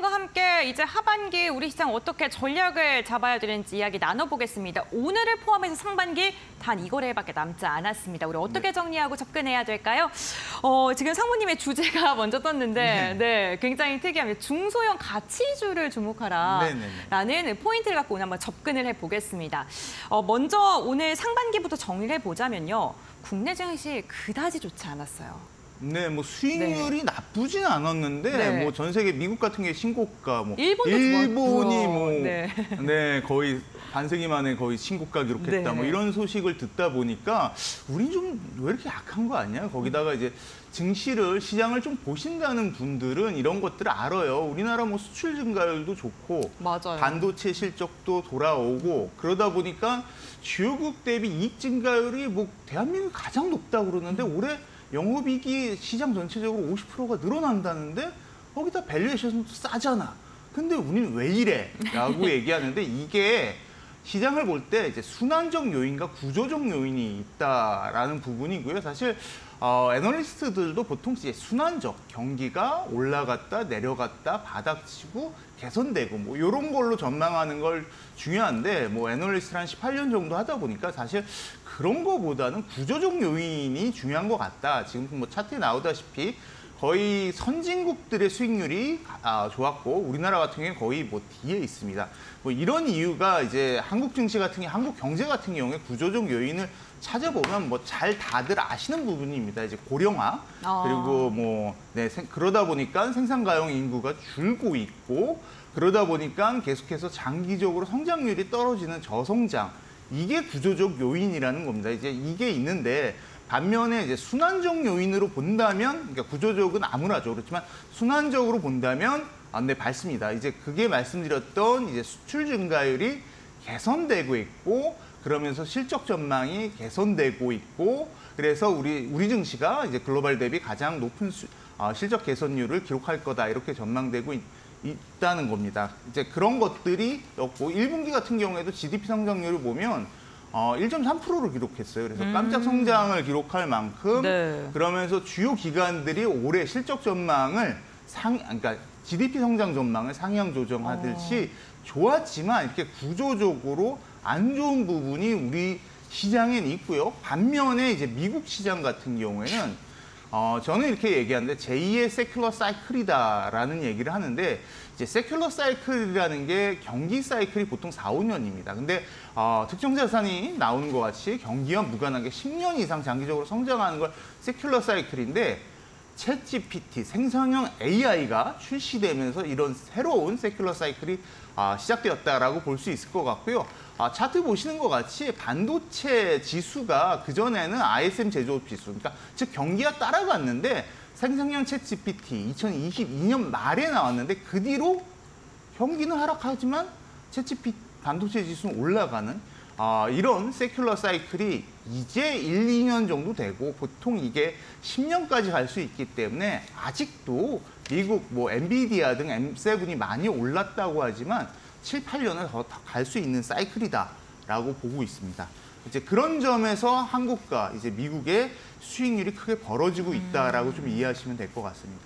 소장님과 함께 이제 하반기 우리 시장 어떻게 전략을 잡아야 되는지 이야기 나눠보겠습니다. 오늘을 포함해서 상반기 단 2거래일밖에 남지 않았습니다. 우리 어떻게 정리하고 접근해야 될까요? 지금 상무님의 주제가 먼저 떴는데 네, 굉장히 특이합니다. 중소형 가치주를 주목하라라는 포인트를 갖고 오늘 한번 접근을 해보겠습니다. 먼저 오늘 상반기부터 정리를 해보자면요. 국내 증시 그다지 좋지 않았어요. 네, 뭐 수익률이 나쁘진 않았는데 뭐 전 세계 미국 같은 게 신고가, 뭐 일본이 뭐 거의 반세기 만에 거의 신고가 기록했다, 뭐 이런 소식을 듣다 보니까 우리 좀 왜 이렇게 약한 거 아니야? 거기다가 이제 증시를 시장을 좀 보신다는 분들은 이런 것들을 알아요. 우리나라 뭐 수출 증가율도 좋고 반도체 실적도 돌아오고 그러다 보니까 주요국 대비 이익 증가율이 뭐 대한민국이 가장 높다고 그러는데 올해 영업이익이 시장 전체적으로 50%가 늘어난다는데 거기다 밸류에이션도 싸잖아. 근데 우리는 왜 이래? 라고 얘기하는데 이게 시장을 볼 때 이제 순환적 요인과 구조적 요인이 있다라는 부분이고요. 사실 애널리스트들도 보통 이제 순환적 경기가 올라갔다 내려갔다 바닥치고 개선되고 뭐 이런 걸로 전망하는 걸 중요한데 뭐 애널리스트 한 18년 정도 하다 보니까 사실 그런 거보다는 구조적 요인이 중요한 것 같다. 지금 뭐 차트에 나오다시피 거의 선진국들의 수익률이 좋았고 우리나라 같은 경우에 거의 뭐 뒤에 있습니다. 뭐 이런 이유가 이제 한국 증시 같은 경우, 한국 경제 같은 경우에 구조적 요인을 찾아보면 뭐 잘 다들 아시는 부분입니다. 이제 고령화 그리고 뭐 그러다 보니까 생산 가용 인구가 줄고 있고 그러다 보니까 계속해서 장기적으로 성장률이 떨어지는 저성장. 이게 구조적 요인이라는 겁니다. 이제 이게 있는데 반면에 이제 순환적 요인으로 본다면, 그러니까 구조적은 암울하죠. 그렇지만 순환적으로 본다면 네, 밝습니다. 이제 그게 말씀드렸던 이제 수출 증가율이 개선되고 있고 그러면서 실적 전망이 개선되고 있고 그래서 우리 증시가 이제 글로벌 대비 가장 높은 실적 개선율을 기록할 거다 이렇게 전망되고 있다는 겁니다. 이제 그런 것들이 없고 1분기 같은 경우에도 GDP 성장률을 보면 1.3%를 기록했어요. 그래서 깜짝 성장을 기록할 만큼 그러면서 주요 기관들이 올해 실적 전망을 그러니까 GDP 성장 전망을 상향 조정하듯이 좋았지만 이렇게 구조적으로 안 좋은 부분이 우리 시장엔 있고요. 반면에 이제 미국 시장 같은 경우에는 저는 이렇게 얘기하는데 제2의 세큘러 사이클이다라는 얘기를 하는데 이제 세큘러 사이클이라는 게 경기 사이클이 보통 4, 5년입니다. 근데 특정 자산이 나오는 것 같이 경기와 무관하게 10년 이상 장기적으로 성장하는 걸 세큘러 사이클인데 챗GPT, 생성형 AI가 출시되면서 이런 새로운 세큘러 사이클이 시작되었다라고 볼 수 있을 것 같고요. 차트 보시는 것 같이 반도체 지수가 그전에는 ISM 제조업 지수, 그러니까 즉 경기가 따라갔는데 생성형 챗GPT 2022년 말에 나왔는데 그 뒤로 경기는 하락하지만 챗GPT 반도체 지수는 올라가는 이런 세큘러 사이클이 이제 1, 2년 정도 되고 보통 이게 10년까지 갈 수 있기 때문에 아직도 미국 뭐 엔비디아 등 M7이 많이 올랐다고 하지만 7, 8년을 더 갈 수 있는 사이클이다라고 보고 있습니다. 이제 그런 점에서 한국과 이제 미국의 수익률이 크게 벌어지고 있다라고 좀 이해하시면 될 것 같습니다.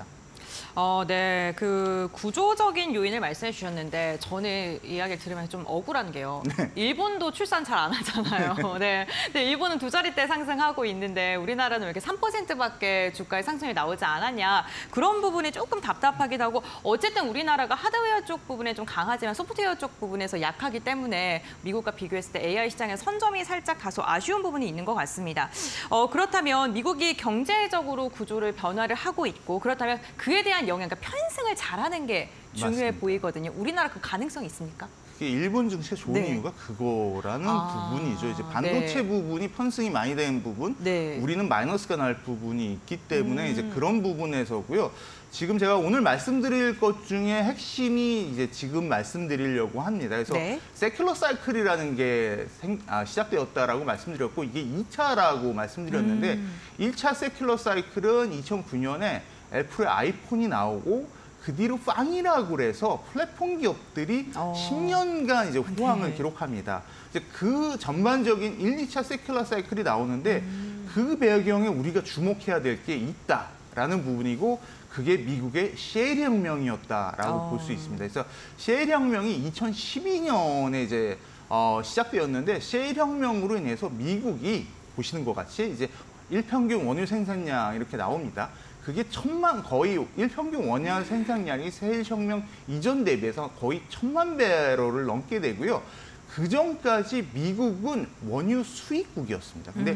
네, 그 구조적인 요인을 말씀해 주셨는데 저는 이야기를 들으면서 좀 억울한 게요. 일본도 출산 잘 안 하잖아요. 네, 근데 일본은 2자릿대 상승하고 있는데 우리나라는 왜 이렇게 3%밖에 주가의 상승이 나오지 않았냐. 그런 부분이 조금 답답하기도 하고 어쨌든 우리나라가 하드웨어 쪽 부분에 좀 강하지만 소프트웨어 쪽 부분에서 약하기 때문에 미국과 비교했을 때 AI 시장의 선점이 살짝 다소 아쉬운 부분이 있는 것 같습니다. 그렇다면 미국이 경제적으로 구조를 변화를 하고 있고 그렇다면 그에 대한 영향, 그러니까 편승을 잘하는 게 중요해 보이거든요. 우리나라 그 가능성이 있습니까? 일본 증시가 좋은 이유가 그거라는 부분이죠. 이제 반도체 부분이 편승이 많이 되는 부분, 우리는 마이너스가 날 부분이 있기 때문에 이제 그런 부분에서고요. 지금 제가 오늘 말씀드릴 것 중에 핵심이 이제 지금 말씀드리려고 합니다. 그래서 세큘러 사이클이라는 게 시작되었다라고 말씀드렸고 이게 2차라고 말씀드렸는데 1차 세큘러 사이클은 2009년에 애플의 아이폰이 나오고 그 뒤로 빵이라고 그래서 플랫폼 기업들이 10년간 이제 호황을 기록합니다. 이제 그 전반적인 1, 2차 세큘러 사이클이 나오는데 그 배경에 우리가 주목해야 될 게 있다. 있다라는 부분이고 그게 미국의 셰일 혁명이었다라고 볼 수 있습니다. 그래서 셰일 혁명이 2012년에 이제 시작되었는데 셰일 혁명으로 인해서 미국이 보시는 것 같이 이제 일평균 원유 생산량 이렇게 나옵니다. 그게 거의 일평균 원유 생산량이 셰일 혁명 이전 대비해서 거의 1,000만 배럴을 넘게 되고요. 그 전까지 미국은 원유 수입국이었습니다. 근데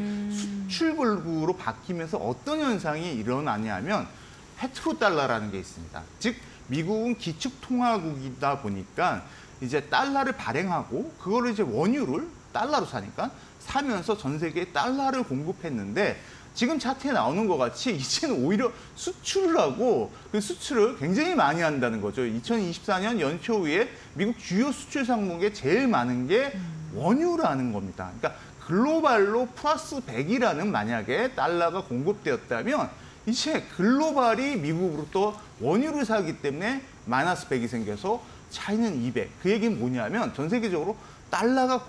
수출국으로 바뀌면서 어떤 현상이 일어나냐면 페트로달러라는 게 있습니다. 즉 미국은 기축통화국이다 보니까 이제 달러를 발행하고 그거를 이제 원유를 달러로 사면서 전 세계에 달러를 공급했는데 지금 차트에 나오는 것 같이 이제는 오히려 수출을 하고 그 수출을 굉장히 많이 한다는 거죠. 2024년 연초에 미국 주요 수출 상목에 제일 많은 게 원유라는 겁니다. 그러니까 글로벌로 플러스 100이라는 만약에 달러가 공급되었다면 이제 글로벌이 미국으로부터 원유를 사기 때문에 마이너스 100이 생겨서 차이는 200. 그 얘기는 뭐냐면 전 세계적으로 달러가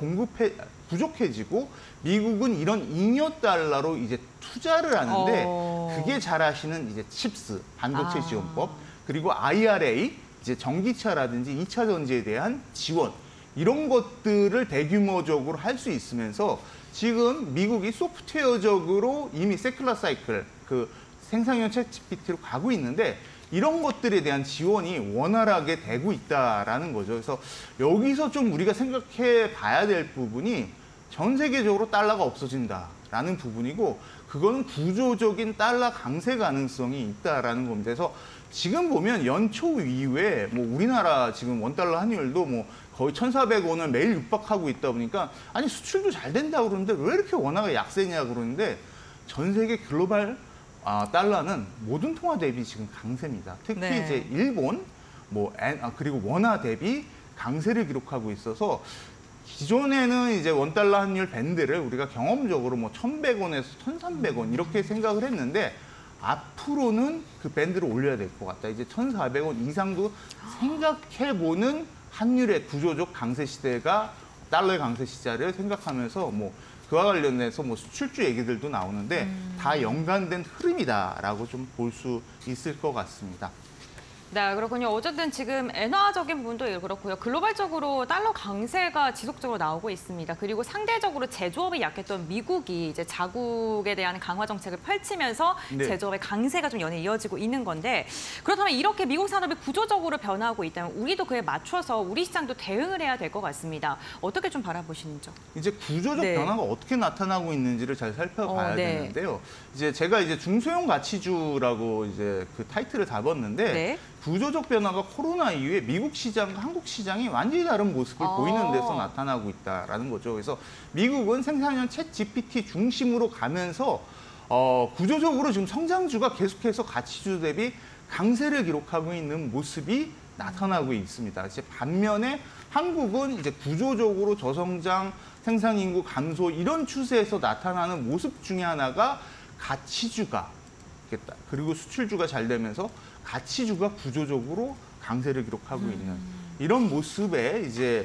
부족해지고 미국은 이런 잉여 달러로 이제 투자를 하는데 그게 잘 아시는 이제 칩스, 반도체 지원법, 그리고 IRA, 이제 전기차라든지 2차 전지에 대한 지원 이런 것들을 대규모적으로 할 수 있으면서 지금 미국이 소프트웨어적으로 이미 세큘러 사이클, 그 생산형 챗GPT로 가고 있는데 이런 것들에 대한 지원이 원활하게 되고 있다라는 거죠. 그래서 여기서 좀 우리가 생각해 봐야 될 부분이 전 세계적으로 달러가 없어진다라는 부분이고 그거는 구조적인 달러 강세 가능성이 있다라는 겁니다. 그래서 지금 보면 연초 이후에 뭐 우리나라 지금 원달러 환율도 뭐 거의 1,400원을 매일 육박하고 있다 보니까 아니 수출도 잘 된다 그러는데 왜 이렇게 원화가 약세냐 그러는데 전 세계 글로벌 달러는 모든 통화 대비 지금 강세입니다. 특히 이제 일본, 그리고 원화 대비 강세를 기록하고 있어서 기존에는 이제 원달러 환율 밴드를 우리가 경험적으로 뭐 1,100원에서 1,300원 이렇게 생각을 했는데 앞으로는 그 밴드를 올려야 될 것 같다. 이제 1,400원 이상도 생각해보는 환율의 구조적 강세 시대가 달러의 강세 시대를 생각하면서 뭐 그와 관련해서 뭐 수출주 얘기들도 나오는데 다 연관된 흐름이다라고 좀 볼 수 있을 것 같습니다. 네, 그렇군요. 어쨌든 지금 엔화적인 부분도 그렇고요. 글로벌적으로 달러 강세가 지속적으로 나오고 있습니다. 그리고 상대적으로 제조업이 약했던 미국이 이제 자국에 대한 강화 정책을 펼치면서 제조업의 강세가 좀 연이어 이어지고 있는 건데 그렇다면 이렇게 미국 산업이 구조적으로 변화하고 있다면 우리도 그에 맞춰서 우리 시장도 대응을 해야 될 것 같습니다. 어떻게 좀 바라보시는지요? 이제 구조적 변화가 어떻게 나타나고 있는지를 잘 살펴봐야 되는데요. 이제 제가 이제 중소형 가치주라고 이제 그 타이틀을 잡았는데 구조적 변화가 코로나 이후에 미국 시장과 한국 시장이 완전히 다른 모습을 보이는 데서 나타나고 있다라는 거죠. 그래서 미국은 생산형 챗GPT 중심으로 가면서 구조적으로 지금 성장주가 계속해서 가치주 대비 강세를 기록하고 있는 모습이 나타나고 있습니다. 이제 반면에 한국은 이제 구조적으로 저성장, 생산 인구 감소 이런 추세에서 나타나는 모습 중에 하나가 가치주가 그리고 수출주가 잘 되면서 가치주가 구조적으로 강세를 기록하고 있는 이런 모습에 이제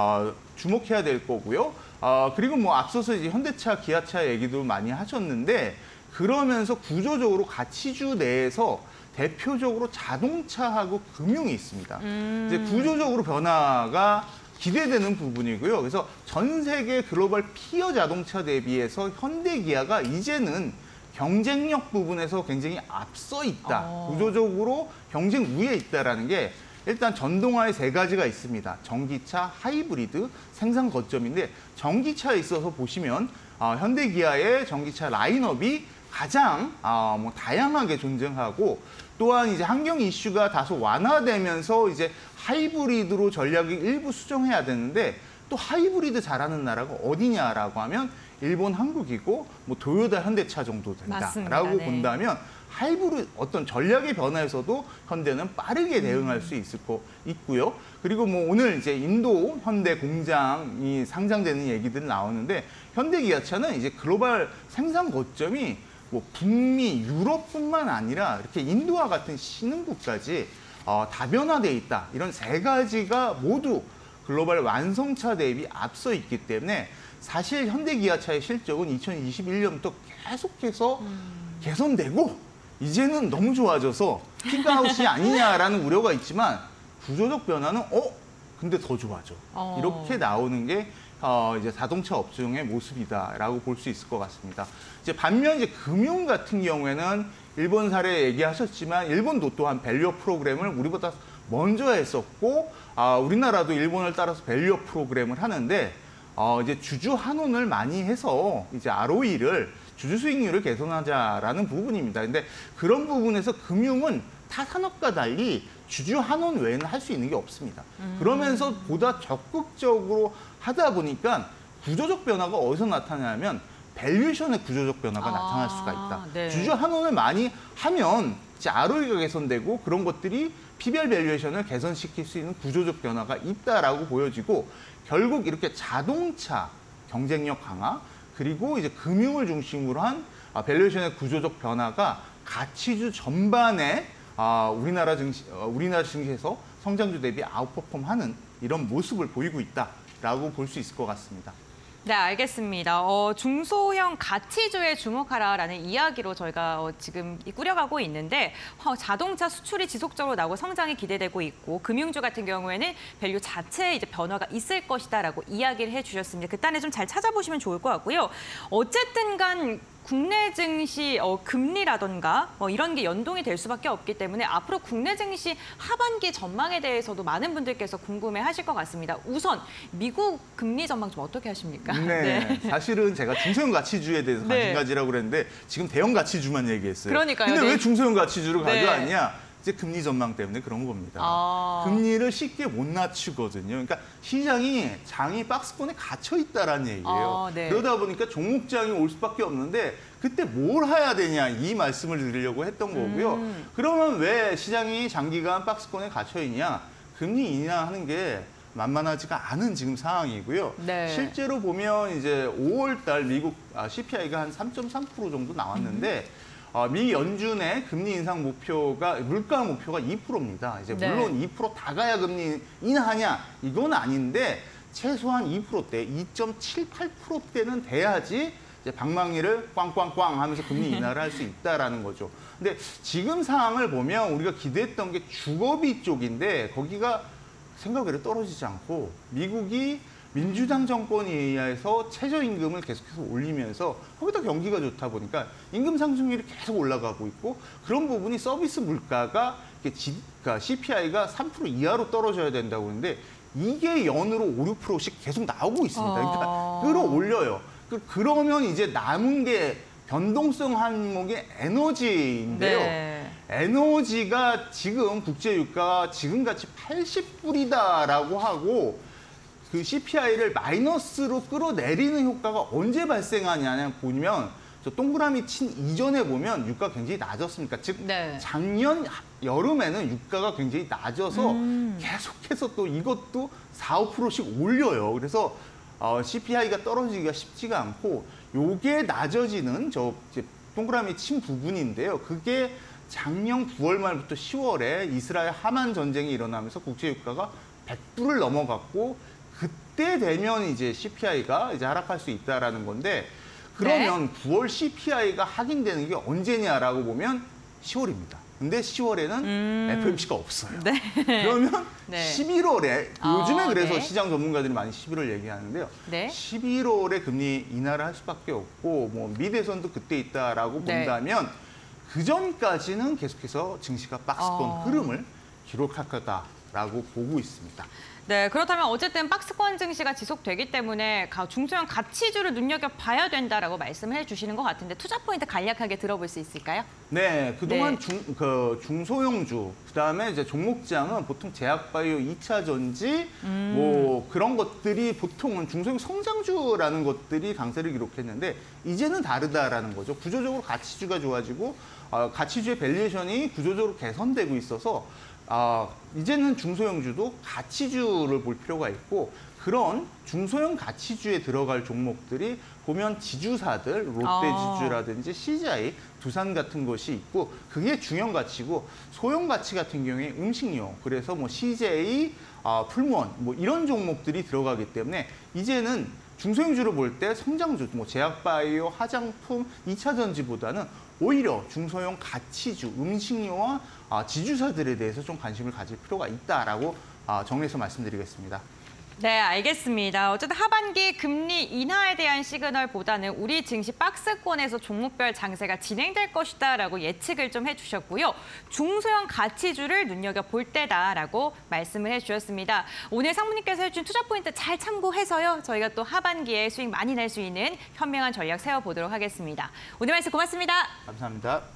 주목해야 될 거고요. 그리고 뭐 앞서서 이제 현대차, 기아차 얘기도 많이 하셨는데 그러면서 구조적으로 가치주 내에서 대표적으로 자동차하고 금융이 있습니다. 이제 구조적으로 변화가 기대되는 부분이고요. 그래서 전 세계 글로벌 피어 자동차 대비해서 현대 기아가 이제는 경쟁력 부분에서 굉장히 앞서 있다. 구조적으로 경쟁 우위에 있다라는 게 일단 전동화의 3가지가 있습니다. 전기차, 하이브리드, 생산 거점인데 전기차에 있어서 보시면 현대 기아의 전기차 라인업이 가장 뭐 다양하게 존재하고 또한 이제 환경 이슈가 다소 완화되면서 이제 하이브리드로 전략을 일부 수정해야 되는데 또 하이브리드 잘하는 나라가 어디냐라고 하면 일본, 한국이고 뭐 도요타, 현대차 정도 된다라고 본다면 하이브리드 어떤 전략의 변화에서도 현대는 빠르게 대응할 수 있고요. 그리고 뭐 오늘 이제 인도 현대 공장이 상장되는 얘기들 나오는데 현대 기아차는 이제 글로벌 생산 거점이 뭐 북미, 유럽뿐만 아니라 이렇게 인도와 같은 신흥국까지 다변화돼 있다. 이런 3가지가 모두 글로벌 완성차 대비 앞서 있기 때문에 사실 현대 기아차의 실적은 2021년부터 계속해서 개선되고 이제는 너무 좋아져서 피크아웃이 아니냐라는 우려가 있지만 구조적 변화는 근데 더 좋아져. 이렇게 나오는 게 이제 자동차 업종의 모습이다라고 볼 수 있을 것 같습니다. 이제 반면 이제 금융 같은 경우에는 일본 사례 얘기하셨지만 일본도 또한 밸류업 프로그램을 우리보다 먼저 했었고 우리나라도 일본을 따라서 밸류업 프로그램을 하는데 이제 주주 환원을 많이 해서 이제 ROE를 주주 수익률을 개선하자라는 부분입니다. 근데 그런 부분에서 금융은 타 산업과 달리 주주 환원 외에는 할 수 있는 게 없습니다. 그러면서 보다 적극적으로 하다 보니까 구조적 변화가 어디서 나타나냐면 밸류에이션의 구조적 변화가 나타날 수가 있다. 네. 주주 환원을 많이 하면 이제 ROE가 개선되고 그런 것들이 PBR 밸류에이션을 개선시킬 수 있는 구조적 변화가 있다라고 보여지고 결국 이렇게 자동차 경쟁력 강화 그리고 이제 금융을 중심으로 한 밸류에이션의 구조적 변화가 가치주 전반에 우리나라 증시에서 성장주 대비 아웃퍼폼하는 이런 모습을 보이고 있다라고 볼 수 있을 것 같습니다. 네, 알겠습니다. 중소형 가치주에 주목하라라는 이야기로 저희가 지금 꾸려가고 있는데 자동차 수출이 지속적으로 나오고 성장이 기대되고 있고 금융주 같은 경우에는 밸류 자체에 이제 변화가 있을 것이다라고 이야기를 해주셨습니다. 그 단에 좀 잘 찾아보시면 좋을 것 같고요. 어쨌든 간 국내 증시 금리라던가 이런 게 연동이 될 수밖에 없기 때문에 앞으로 국내 증시 하반기 전망에 대해서도 많은 분들께서 궁금해하실 것 같습니다. 우선 미국 금리 전망 좀 어떻게 하십니까? 네, 사실은 제가 중소형 가치주에 대해서 관심 가지라고 그랬는데 지금 대형 가치주만 얘기했어요. 그러니까요. 근데 왜 중소형 가치주를 가져왔냐? 이제 금리 전망 때문에 그런 겁니다. 금리를 쉽게 못 낮추거든요. 그러니까 시장이 장이 박스권에 갇혀 있다라는 얘기예요. 네. 그러다 보니까 종목장이 올 수밖에 없는데 그때 뭘 해야 되냐 이 말씀을 드리려고 했던 거고요. 그러면 왜 시장이 장기간 박스권에 갇혀 있냐? 금리 인하하는 게 만만하지가 않은 지금 상황이고요. 네. 실제로 보면 이제 5월 달 미국 CPI가 한 3.3% 정도 나왔는데 미 연준의 금리 인상 목표가 물가 목표가 2%입니다. 이제 물론 2% 다 가야 금리 인하냐 이건 아닌데 최소한 2%대, 2.78%대는 돼야지 이제 방망이를 꽝꽝꽝 하면서 금리 인하를 할 수 있다라는 거죠. 근데 지금 상황을 보면 우리가 기대했던 게 주거비 쪽인데 거기가 생각외로 떨어지지 않고 미국이 민주당 정권에 의해서 최저임금을 계속해서 올리면서 거기다 경기가 좋다 보니까 임금 상승률이 계속 올라가고 있고 그런 부분이 서비스 물가가 그러니까 CPI가 3% 이하로 떨어져야 된다고 하는데 이게 연으로 5, 6%씩 계속 나오고 있습니다. 그러니까 끌어올려요. 그러면 이제 남은 게 변동성 항목이 에너지인데요. 네. 에너지가 지금 국제유가가 지금같이 80불이다라고 하고 그 CPI를 마이너스로 끌어내리는 효과가 언제 발생하냐 보면 저 동그라미 친 이전에 보면 유가가 굉장히 낮았습니까? 즉 작년 여름에는 유가가 굉장히 낮아서 계속해서 또 이것도 4, 5%씩 올려요. 그래서 CPI가 떨어지기가 쉽지가 않고 요게 낮아지는 저 동그라미 친 부분인데요. 그게 작년 9월 말부터 10월에 이스라엘 하만 전쟁이 일어나면서 국제유가가 100불을 넘어갔고 그때 되면 이제 CPI가 이제 하락할 수 있다라는 건데 그러면 9월 CPI가 확인되는 게 언제냐라고 보면 10월입니다. 근데 10월에는 FOMC가 없어요. 그러면 11월에 요즘에 그래서 시장 전문가들이 많이 11월 얘기하는데요. 11월에 금리 인하를 할 수밖에 없고 뭐 미대선도 그때 있다라고 본다면 그 전까지는 계속해서 증시가 박스권 흐름을 기록할 거다라고 보고 있습니다. 네, 그렇다면 어쨌든 박스권 증시가 지속되기 때문에 중소형 가치주를 눈여겨봐야 된다라고 말씀해 주시는 것 같은데 투자 포인트 간략하게 들어볼 수 있을까요? 네, 그동안 중소형주, 그다음에 이제 종목장은 보통 제약바이오, 2차 전지 뭐 그런 것들이 보통은 중소형 성장주라는 것들이 강세를 기록했는데 이제는 다르다라는 거죠. 구조적으로 가치주가 좋아지고 가치주의 밸류에이션이 구조적으로 개선되고 있어서 이제는 중소형주도 가치주를 볼 필요가 있고 그런 중소형 가치주에 들어갈 종목들이 보면 지주사들, 롯데지주라든지 CGI, 두산 같은 것이 있고 그게 중형 가치고 소형 가치 같은 경우에 음식료, 그래서 뭐 CJ, 풀무원 뭐 이런 종목들이 들어가기 때문에 이제는 중소형주를 볼 때 성장주, 뭐 제약바이오, 화장품, 2차 전지보다는 오히려 중소형 가치주, 음식료와 지주사들에 대해서 좀 관심을 가질 필요가 있다라고 정리해서 말씀드리겠습니다. 네, 알겠습니다. 어쨌든 하반기 금리 인하에 대한 시그널보다는 우리 증시 박스권에서 종목별 장세가 진행될 것이다라고 예측을 좀 해주셨고요. 중소형 가치주를 눈여겨볼 때다라고 말씀을 해주셨습니다. 오늘 상무님께서 해준 투자 포인트 잘 참고해서요. 저희가 또 하반기에 수익 많이 낼 수 있는 현명한 전략 세워보도록 하겠습니다. 오늘 말씀 고맙습니다. 감사합니다.